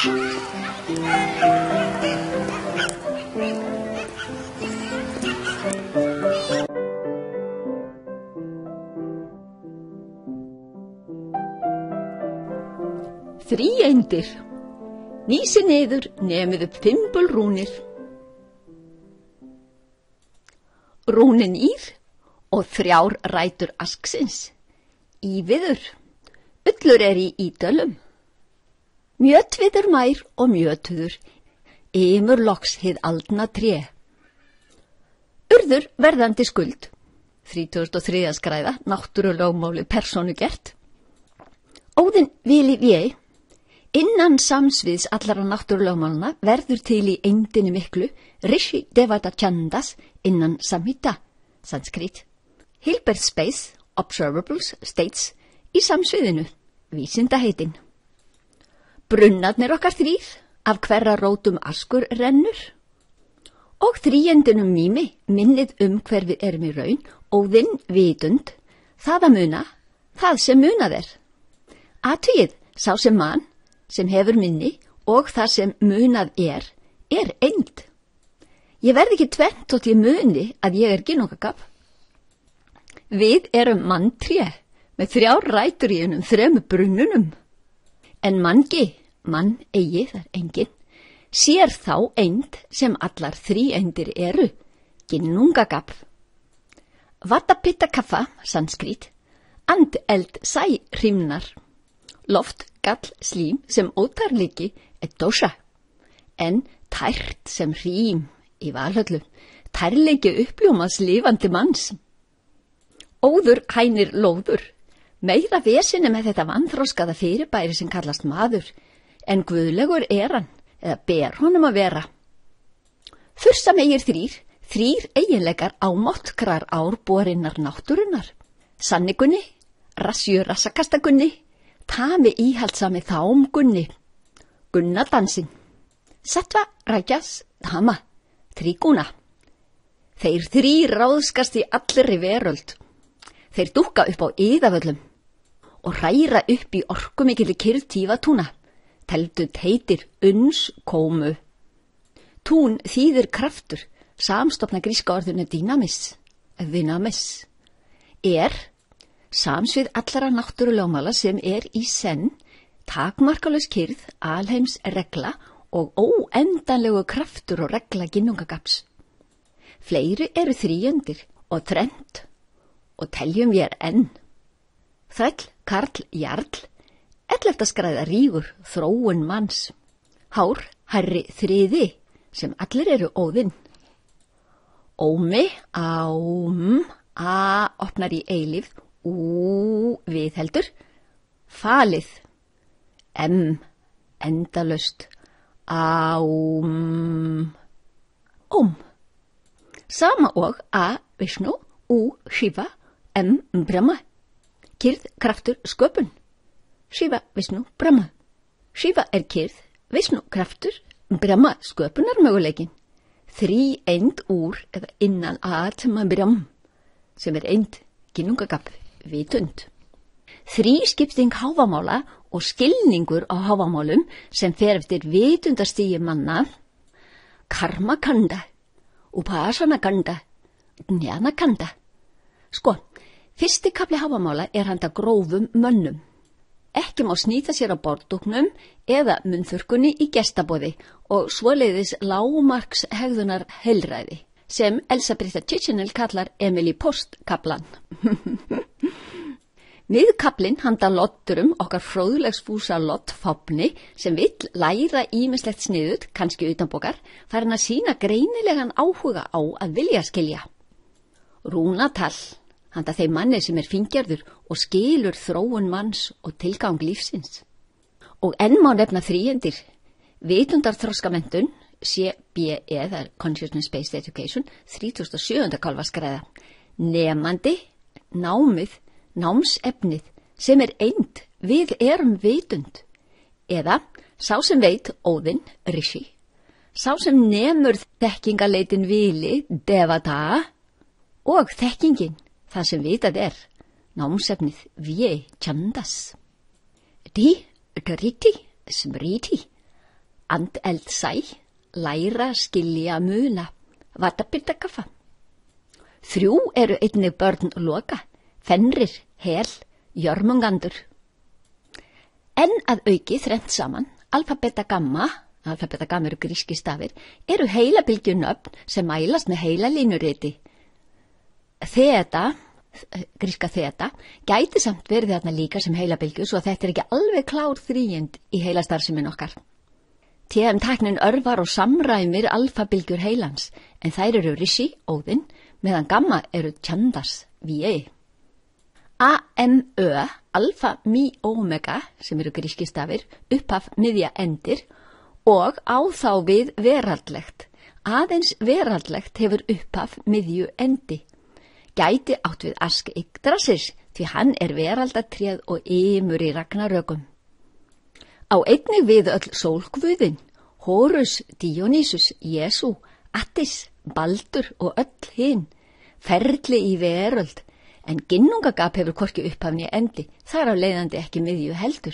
Þríeindir. Nísi niður nemið upp fimbulrúnir. Rúnin ír og 3 rætur asksins. Íviður. Ullur í ídölum. Mjötviður mær og mjötuður. Ymur loks hið aldna tré. Urður verðandi skuld. 33. skræða, náttúrulögmáli persónugert. Óðinn vili véi. Innan samsviðs allara náttúrulögmálna verður til í eindinni miklu Rishi Devata Chandas innan Samhita, sanskrit. Hilbert Space, Observables, States í samsviðinu, vísindaheitin. Brunnarnir okkar 3, af hverra rótum askur rennur. Og þríendinum mými, minnið hver við erum í raun, óðinn vitund, það að muna, það sem munað er. Athugið, sá sem mann, sem hefur minni og það sem munað er eind. Ég verð ekki tvennt þótt ég muni að ég er ginnungagaf. Við erum manntré með 3 rætur í 3 brunnunum. En mangi, mann eigi, það engin, sér þá eind sem allar 3 eindir eru, ginnungagaf. Vatapitta kaffa, sanskrit, and eld sæ hrimnar. Loft, gall, slím sem ótarleiki dósa, en tært sem hrím í valhöllu, tærleiki uppljómaðs lifandi manns. Óður hænir lóður, meira veseni með þetta vanþroskaða fyrirbæri sem kallast maður, en guðlegur hann, eða ber honum að vera. Þursa megir 3 eiginleikar ámáttkrar árborinnar náttúrunnar, sannigunni, rassakastagunni, tami íhaldsami þámgunni, gunnadansinn, sattva, rajas, tama, tríguna. Þeir 3 ráðskast í allri veröld. Þeir dúkka upp á iðavöllum og hræra upp í orkumikilli kyrrð tífatúna, teldut heitir kómu. Tún þýðir kraftur, samstofna gríska orðinu dynamis. Samsvið allara náttúrulögmála sem í senn, takmarkalaus kyrrð, alheims regla og óendanlegu kraftur og regla ginnungagaps. Fleiri eru 3 og 3 og teljum vér enn. Þræll, karl, jarl, 11. skræða rígur, þróun manns. Hár, herri, 3, sem allir eru óðinn. Ómi, ám, a opnar í eilífð, viðheldur, falið, endalaust, Sama og a, Vishnu, Shiva, Brahma. Kyrð, kraftur, sköpun. Shiva, Vishnu, Brahma. Shiva kyrð, Vishnu, kraftur, Brahma, sköpunarmöguleikin. 3 eind úr eða innan atma Brahm, sem eind, ginnungagaf, vitund. 3 skipting hávamála og skilningur á hávamálum sem fer eftir vitundastígi manna, karma kanda, upasana kanda, jnana kanda. Sko, 1. kafli hávamála handa grófum mönnum. Ekki má snýta sér á borðdúknum eða munnþurrkunni í gestaboði og svoleiðis lágmarks hegðunar heilræði, sem Elsa-Britta Chichenel kallar Emily Post-kaplan. Miðkaplinn handa lotturum okkar fróðlegsfúsa lottfáfni sem vill læra ýmislegt sniðut, kannski utanbókar, farin að sýna greinilegan áhuga á að vilja skilja. Rúnatal handa þeim manni sem fíngerður og skilur þróun manns og tilgang lífsins. Og enn má nefna 3, vitundarþroskamenntun, CBE, það Consciousness Based Education, 37. kálfaskræða, nemandi, námið, námsefnið, sem eind, við erum vitund, eða sá sem veit, óðinn, Rishi, sá sem nemur þekkingaleitin vili, Devata, og þekkingin, það sem vitað námsefnið, Vye, Chandas. Driti, smriti, andeldsæ, læra, skilja, muna, vatapyrta kaffa. 3 eru einnig börn Loka, Fenrir, Hel, Jörmungandur. En að auki þrennt saman, alfa, beta, gamma eru gríski stafir, eru heilabylgjunöfn sem mælast með heilalínuriti. Þeta, gríska þeta, gæti samt verið þarna líka sem heilabylgju, svo þetta er ekki alveg klár þríund í heilastarfsemin okkar. TM-tæknin örvar og samræmir alfabylgjur heilans, en þær eru Rishi, Óðinn, meðan gamma eru Chandas, VA. AMÖ, alfa, mi, omega, sem eru gríski stafir, upphaf, miðja, endir, og á þá við veraldlegt. Aðeins veraldlegt hefur upphaf, miðju, endi. Gæti átt við Ask Yggdrasis, því hann er veraldatréð og ymur í ragnarökum. Á einnig við öll sólguðin, Horus, Dionysus, Jesú, Attis, Baldur og öll hinn, ferli í veröld, en ginnungagap hefur hvorki upphafni endi, þar á leiðandi ekki miðju heldur.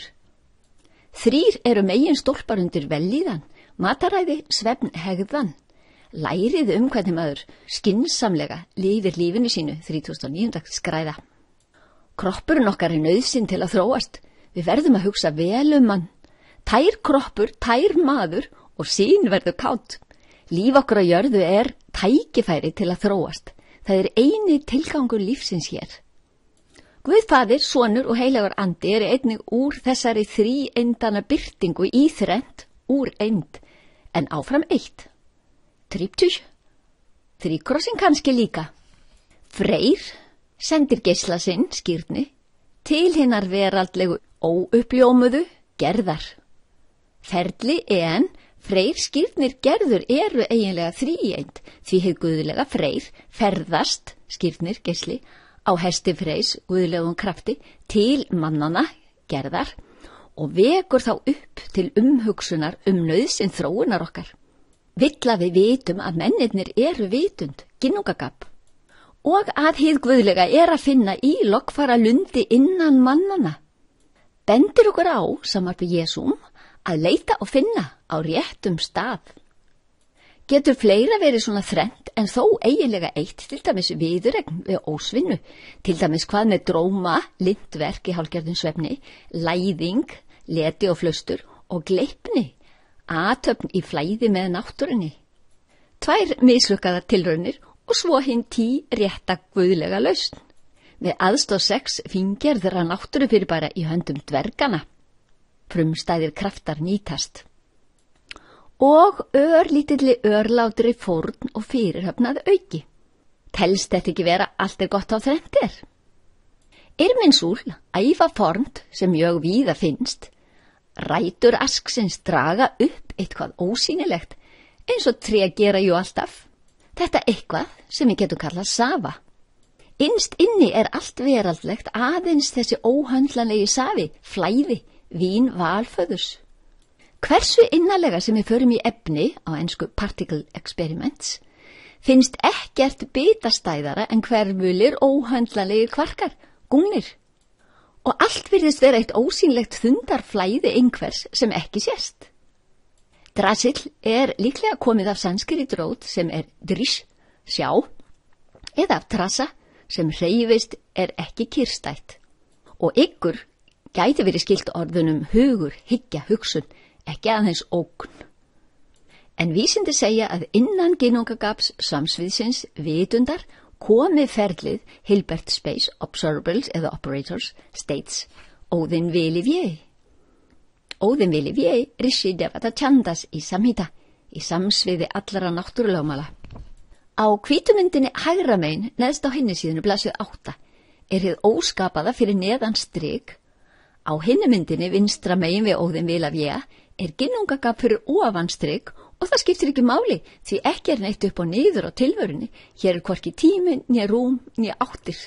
3 eru megin stólpar undir vellíðan, mataræði, svefn, hegðan. Lærið hvernig maður skynsamlega lifir lífinu sínu, 39. skræða. Kroppurinn okkar er nauðsyn til að þróast. Við verðum að hugsa vel hann. Tær kroppur, tær maður og sín verður kátt. Líf okkar á jörðu er tækifæri til að þróast. Það er eini tilgangur lífsins hér. Guð faðir, sonur og heilagur andi eru einnig úr þessari þríeindana birtingu í þrennt úr eind, en áfram eitt. Tríptug, þríkrossin kannski líka. Freyr sendir geisla sinn, skírni, til hinnar veraldlegu óuppljómuðu Gerðar. Ferli en Freyr, skírnir, Gerður eru eiginlega þríeind, því hið guðlega Freyr ferðast, skírnir, geisli, á hesti Freyrs, guðlegum krafti, til mannana, Gerðar, og vekur þá upp til umhugsunar nauðsyn þróunar okkar. Vill að við vitum að mennirnir eru vitund, ginnungagap, og að hið guðlega er að finna í loggfara lundi innan mannana. Bendir okkur á, samanber Jesúm, að leita og finna á réttum stað. Getur fleira verið svona þrennt en þó eiginlega eitt, til dæmis viðuregn við ósvinnu, til dæmis hvað með dróma, lindverk í hálfgerðum svefni, læðing, leti og flaustur og gleipni, athöfn í flæði með náttúrunni. 2 mislukkaðar tilraunir og svo hinn 10 rétta guðlega lausn. Með aðstoð 6 fíngerðra náttúrufyrirbæra í höndum dvergana. Frumstæðir kraftar nýtast. Og örlítilli örlátri fórn og fyrirhöfnað auki. Telst þetta ekki vera allt er gott á þrennt er? Irminsul, ævaformt sem mjög víða finnst, rætur asksins draga upp eitthvað ósýnilegt, eins og tré gera jú alltaf. Þetta eitthvað sem við getum kallað safa. Innst inni er allt veraldlegt, aðeins þessi óhöndlanlegi safi, flæði, vín valföðurs. Hversu innalega sem við förum í efni, á ensku particle experiments, finnst ekkert bitastæðara en hverfulir óhöndlanlegir kvarkar, gúnir. Og allt virðist vera eitt ósýnlegt þundarflæði einhvers sem ekki sést. Drasill er líklega komið af sanskritrót sem er drish, sjá, eða af trasa sem hreyfist er ekki kyrrstætt. Og ykkur gæti verið skilt orðunum hugur, hyggja, hugsun, ekki aðeins ógn. En vísindi segja að innan ginnungagaps samsviðsins vitundar komi ferlið Hilbert Space Observables eða Operators States Óðinn Vilivier. Óðinn Vilivier, Rishi Devata Chandas í Samhita, í samsviði allra náttúrulögmála. Á hvítumyndinni hægra megin, neðst á hinni síðunu blaðsíðu 8, er hið óskapaða fyrir neðan strik. Á hinni myndinni vinstra megin við Óðinn Vilivier er ginnungagap fyrir ofan strik og það skiptir ekki máli því ekki er neitt upp og niður á tilvörunni. Hér er hvorki tími, né rúm, né áttir.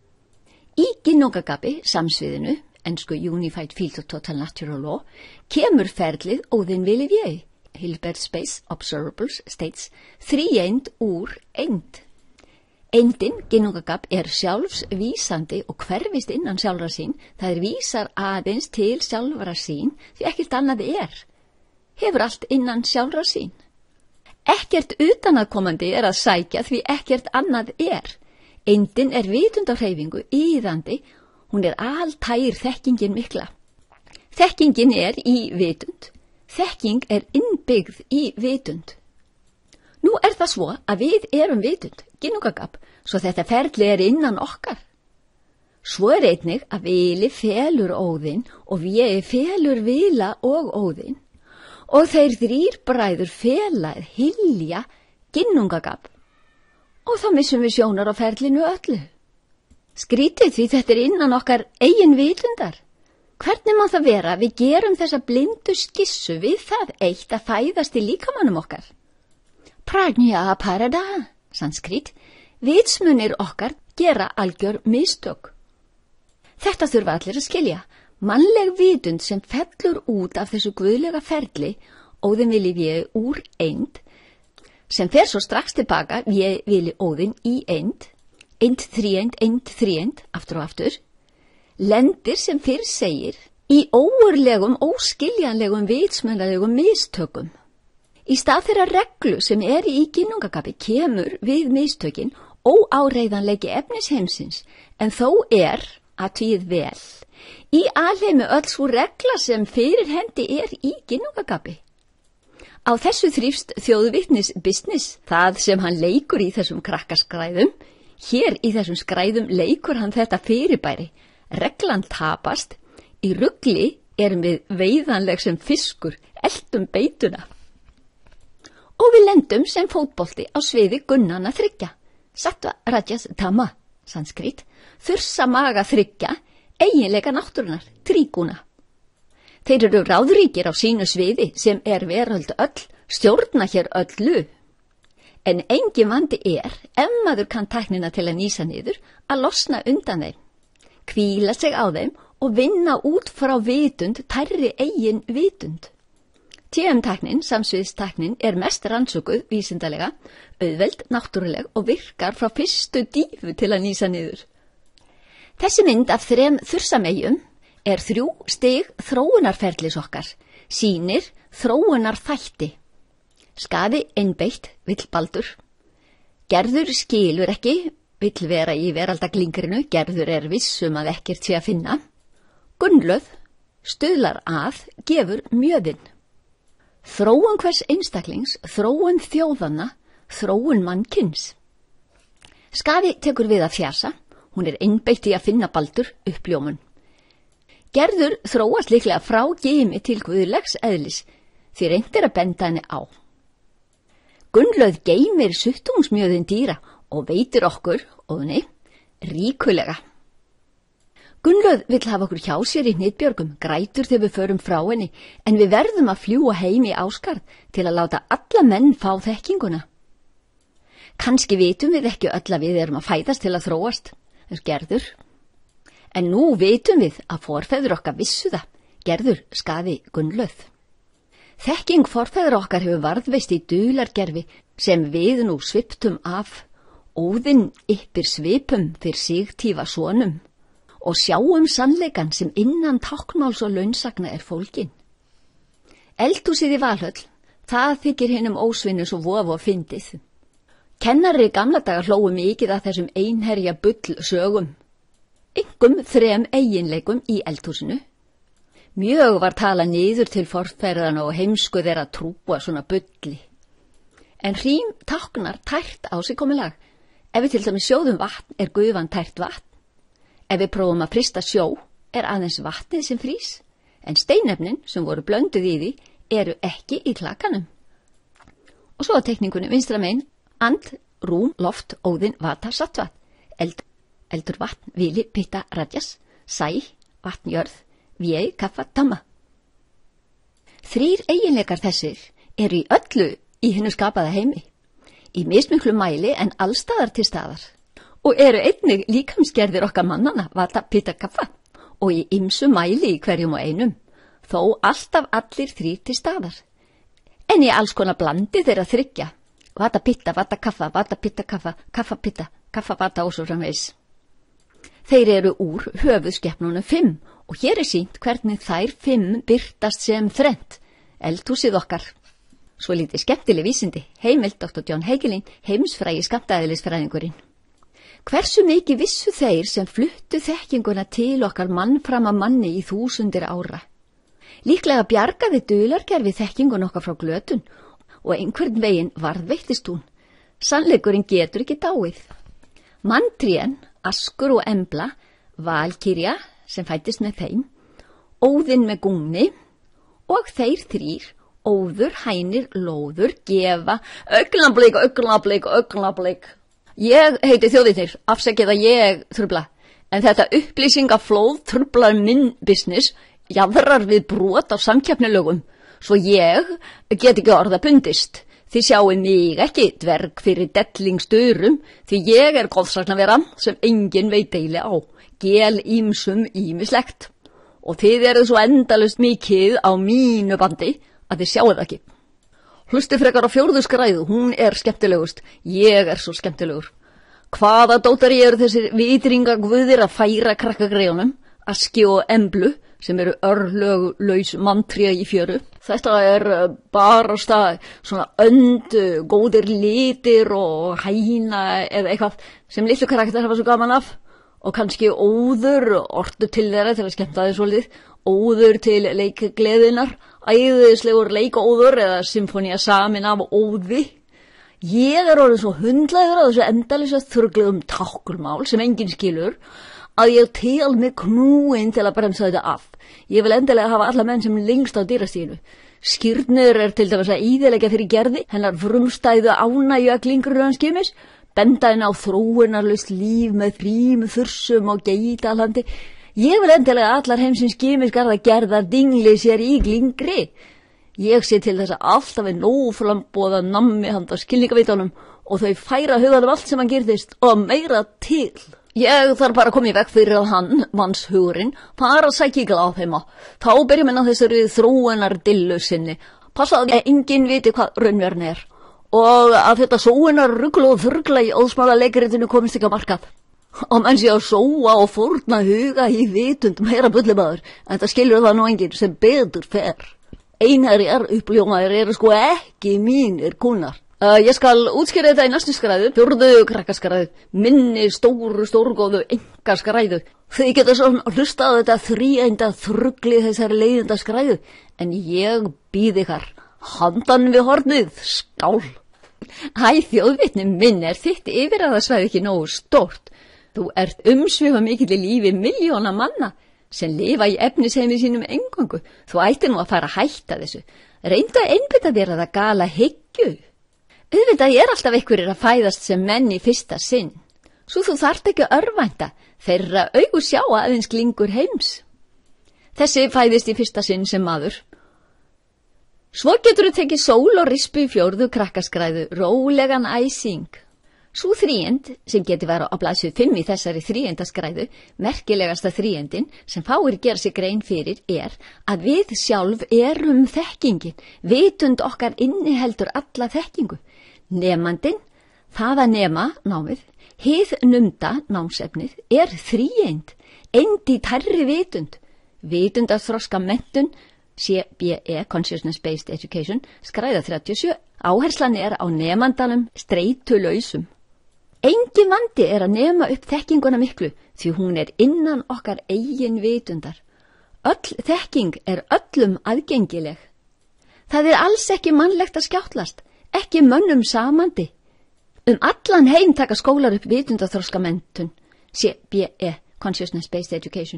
Í ginnungagapi, samsviðinu, ensku Unified Field of Total Natural Law, kemur ferlið Óðinn Vilivier, Hilbert Space Observables States, þríeind úr eind. Eindin, ginnungagap, er sjálfsvísandi og hverfist innan sjálfra sín, það vísar aðeins til sjálfra sín því ekkert annað er. hefur allt innan sjálfra sín. Ekkert utanaðkomandi að sækja því ekkert annað Eindin vitund á hreyfingu, iðandi, hún altægir þekkingin mikla. Þekkingin í vitund, þekking innbyggð í vitund. Nú það svo að við erum vitund, ginnungagab, svo þetta ferli innan okkar. Svo einnig að vili felur Óðinn og við felur vila og Óðinn og þeir þrír bræður fela Hylja ginnungagab og þá missum við sjónar á ferlinu öllu. Skrítið því þetta innan okkar eigin vitundar. Hvernig má það vera við gerum þessa blindu skissu við það eitt að fæðast í líkamannum okkar? Prajna parada, sanskrit, vitsmunir okkar gera algjör mistök. Þetta þurfa allir að skilja. Mannleg vitund sem fellur út af þessu guðlega ferli, Óðinn vilji við úr eind, sem fer svo strax tilbaka, við vilji Óðinn í eind þríeind, aftur og aftur, lendir sem fyrr segir í óurlegum, óskiljanlegum, vitsmunalegum mistökum. Í stað þeirra reglu sem í ginnungagabi kemur við mistökin óáreiðanleiki efnisheimsins, en þó að tíð vel. Í alheimi öll svo regla sem fyrir hendi í ginnungagabi. Á þessu þrífst þjóðvitnis business, það sem hann leikur í þessum krakkaskræðum. Hér í þessum skræðum leikur hann þetta fyrirbæri. Reglan tapast, í rugli við veiðanleg sem fiskur, eltum beituna. Og við lendum sem fótbolti á sviði gunnanna þriggja. Sattva rajas tama, sanskrit, þursa maga þriggja, eiginleika náttúrunar, tríguna. Þeir eru ráðríkir á sínu sviði sem veröld öll, stjórna hér öllu. En engin vandi ef maður kann tæknina til að nýsa niður, að losna undan þeim, hvíla sig á þeim og vinna út frá vitund tærri eigin vitund. TM-tæknin, samsviðstæknin, mest rannsökuð vísindalega, auðveld, náttúruleg og virkar frá fyrstu dífu til að nýsa niður. Þessi mynd af 3 þursameyjum 3 stig þróunarferlis okkar, sýnir þróunarþætti. Skaði einbeitt, vill Baldur. Gerður skilur ekki, vill vera í veraldaglingrinu, Gerður vissum að ekkert sé að finna. Gunnlöð, stuðlar að, gefur mjöðinn. Þróun hvers einstaklings, þróun þjóðanna, þróun mannkyns. Skaði tekur við að fjasa, hún einbeitt í að finna Baldur uppljómun. Gerður þróast líklega frá gimi til guðlegs eðlis, því reyndir að benda henni á. Gunnlöð geymir suttungsmjöðin dýra og veitir okkur, Óðni, ríkulega. Gunnlöð vill hafa okkur hjá sér í Hnitbjörgum, grætur þegar við förum frá henni, en við verðum að fljúga heim í Ásgarð til að láta alla menn fá þekkinguna. Kannski vitum við ekki öll að við erum að fæðast til að þróast, Gerður. En nú vitum við að forfeður okkar vissu það, Gerður, Skaði, Gunnlöð. Þekking forfeður okkar hefur varðveist í dulargerfi sem við nú sviptum af. Óðinn yppir svipum fyrir sigtífa sonum og sjáum sannleikan sem innan táknmáls og launsagna fólgin. Eldhúsið í Valhöll, það þykir hinum ósvinnu svo vofa og fyndið. Kennari gamla daga hlóu mikið að þessum einherja bull sögum. Einkum 3 eiginleikum í eldhúsinu. Mjög var talað niður til forfeðranna og heimsku þeirra trúa svona bulli. En hrím táknar tært á sig komið lag. Ef við til dæmis sjóðum vatn gufan tært vatn. Ef við prófum að frysta sjó aðeins vatnið sem frýs, en steinefnin sem voru blönduð í því eru ekki í klakanum. Og svo á teikningunni vinstra megin, and, rúm, loft, Óðinn, vata, sattva, eldur vatn, vili, pitta, rajas, sæ, vatn, jörð, véi, kaffa, tamma. 3 eiginleikar þessir í öllu í hinnu skapaða heimi, í mismiklu mæli en allstaðar til staðar, og einnig líkamsgerðir okkar mannana, vata, pitta, kaffa, og í ýmsu mæli í hverjum og einum, þó alltaf allir 3 til staðar. En í alls konar blandi þeirra 3, vata, pitta, vata, kaffa, vata, pitta, kaffa, kaffa, pitta, kaffa, vata og svo framvegis. Þeir úr höfuðskepnunum 5 og hér sýnt hvernig þær 5 birtast sem þrennt, eldhúsið okkar. Svo lítið skemmtileg vísindi, heimild Dr. John Hagelin, heimsfrægi skammtafræðingurinn. Hversu mikið vissu þeir sem fluttu þekkinguna til okkar mann fram að manni í þúsundir ára? Líklega bjargaði dulargerfi þekkingun okkar frá glötun og einhvern veginn varðveittist hún. Sannleikurinn getur ekki dáið. Manntrén, Askur og Embla, Valkyrja sem fættist með þeim, Óðinn með Gungni og þeir þrír, Óður, Hænir, Lóður, Gefa, augnablik. Ég heiti þjóðirnir, afsakið að ég trubla, en þetta upplýsingaflóð trublar minn business, jaðrar við brot á samkeppnilögum, svo ég get ekki orða bundist. Þið sjáið mig ekki dverg fyrir dellingsdurum, því ég goðsagnavera sem enginn veit deili á, gel ýmsum ýmislegt. Og þið eruð svo endalaust mikið á mínu bandi að þið sjáið ekki. Hlusti frekar á 4. skræðu, hún skemmtilegust, ég svo skemmtilegur. Hvaða dótari eru þessir vitringaguðir að færa krakkagreifunum, Aski og Emblu, sem eru örlöglaus manntré í fjöru. Þetta barasta svona góðir litir og hæna eða eitthvað sem litlu karakter hafa svo gaman af. Og kannski Óður, ortu til þeirra til að skemmta þið svolítið, Óður til leikgleðinar, æðislegur leikóður eða symfónía samin af Óði. Ég orðið svo hundlegur á þessu endalisa þurrglegum táknmál sem enginn skilur, að ég tel mig knúin til að bremsa þetta af. Ég vil endilega hafa alla menn sem lengst á dýrastíðinu. Skírnir til dæmis að íðilegja fyrir Gerði, hennar frumstæðu ánægju að klingurur hans skimis, benda henni á þróunarlaust líf með frím, þursum og geitalandi. Ég vil endilega allar heimsins skimisgarða Gerðar dingli sér í glingri. Ég sé til þess að alltaf nóframboða nammi handa skilningavitunum og þau færa huganum allt sem hann gerðist og meira til. Ég þarf bara að koma í veg fyrir að hann, mannshugurinn, fara að sækja í gláðheima. Þá byrjum við á þessari þróunardillu sinni. Passa að enginn viti hvað raunverunin og að þetta sóunarrugl og þurgla í ósmála leikritinu komist ekki á markað. Og menn sé að sóa og fórna huga í vitund meira bullimaður, en það skilur það nú enginn sem betur fer. Einherjar uppljómaðir sko ekki mínir kúnar. Ég skal útskýra þetta í næstu skræðu, 4. krakkaskræðu, minni stórgóðu engaskræðu. Þið geta svo hlusta á þetta þríeinda þrugli þessari leiðinda skræðu, en ég býð ykkar handan við hornið, skál. Hæ, þjóðvitni minn, þitt yfirráðasvæði ekki nógu stórt? Þú ert umsvifa mikill í lífi milljóna manna sem lifa í efnisheimi sínum eingöngu. Þú ætti nú að fara að hætta þessu. Reyndu að einbytta þér að það gala hyggju. Auðvitað alltaf einhverjir að fæðast sem menn í fyrsta sinn. Svo þú þarft ekki að örvænta, þeirra augu sjá aðeins glingur heims. Þessi fæðist í fyrsta sinn sem maður. Svo getur þú tekið sól og rispu í 4. krakkaskræðu, rólegan æsing. Sú þríend, sem geti verið á blaðsíðu 5 í þessari þríendaskræðu, merkilegasta þríendin sem fáir gera sig grein fyrir að við sjálf erum þekkingin, vitund okkar inniheldur alla þekkingu. Nemandinn, það að nema námið, hið numda námsefnið þríend, eindi tærri vitund, vitundarþroska menntun, CBE, Consciousness Based Education, skræða 37, áherslan á nemandanum streitulausum. Engin vandi að nema upp þekkinguna miklu, því hún innan okkar eigin vitundar. Öll þekking öllum aðgengileg. Það alls ekki mannlegt að skjáttlast, ekki mönnum samandi. Allan heim taka skólar upp vitundarþroska menntun, CBE, Consciousness Based Education.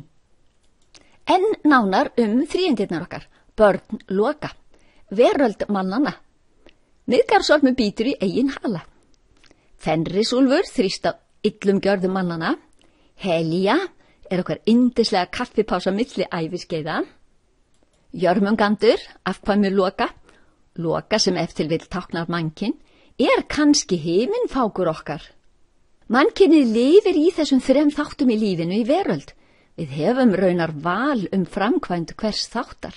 En nánar þríeindirnar okkar, börn loka, veröld mannana. Miðgarðsormur bítur í eigin hala. Fenrisúlfur þrýst á illum gjörðum mannana. Helja okkar yndislega kaffipása milli æviskeiða. Jörmungandur, afkvæmur Loka sem eftir vill táknar mannkinn, kannski himinfákur okkar. Mannkynið lifir í þessum 3 þáttum í lífinu í veröld. Við hefum raunar val framkvæmd hvers þáttar.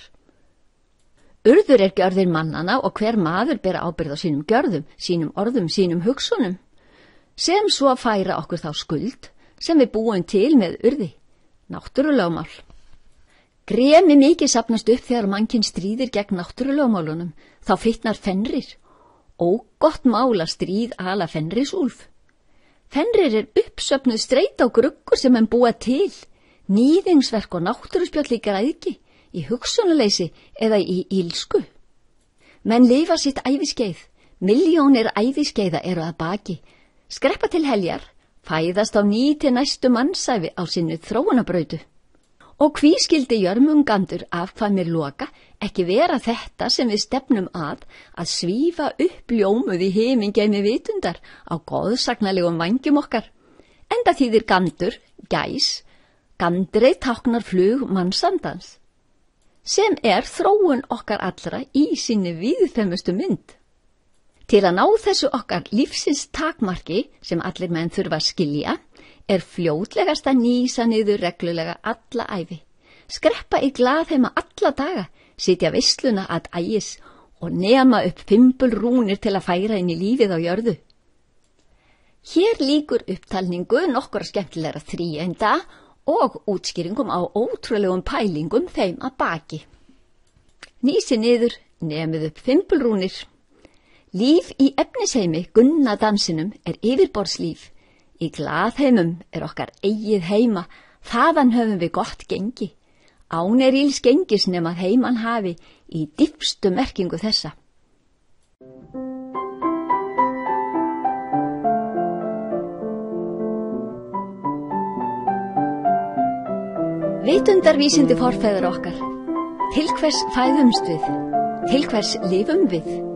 Urður gjörðir mannana og hver maður ber ábyrgð á sínum gjörðum, sínum orðum, sínum hugsunum, sem svo færa okkur þá skuld sem við búum til með urði, náttúrulögmál. Gremi mikið safnast upp þegar mannkinn stríðir gegn náttúrulögmálunum, þá fitnar fenrir. Ógott mál að stríð ala fenrisúlf. Fenrir uppsöfnuð streit á gruggur sem en búa til, nýðingsverk og náttúruspjöll í græðki, í hugsunarleysi eða í ílsku. Menn lifa sitt æviskeið, milljónir æviskeiða eru að baki, skreppa til heljar, fæðast á ný til næstu mannsæfi á sinni þróunabrautu. Og hví skildi Jörmungandur afkvæmir Loka ekki vera þetta sem við stefnum að svífa upp ljómuð í himingeimi vitundar á góðsagnalegum vængjum okkar. Enda þýðir gandur, gæs, gandrei táknar flug mannsandans, sem þróun okkar allra í sinni víðfemustu mynd. Til að ná þessu okkar lífsins takmarki sem allir menn þurfa að skilja, fljótlegast að nýsa niður reglulega alla ævi, skreppa í glaðheima alla daga, sitja veisluna að ægis og nema upp fimbulrúnir til að færa inn í lífið á jörðu. Hér lýkur upptalningu nokkur skemmtilegra þríeinda og útskýringum á ótrúlegum pælingum þeim að baki. Nýsi niður, nemið upp fimbulrúnir. Líf í efnisheimi Gunna dansinum yfirborðslíf. Í glaðheimum okkar eigið heima, þaðan höfum við gott gengi. Án íls gengis nema heiman hafi í dýpstu merkingu þessa. Vitundarvísindi forfeður okkar. Til hvers fæðumst við? Til hvers lifum við?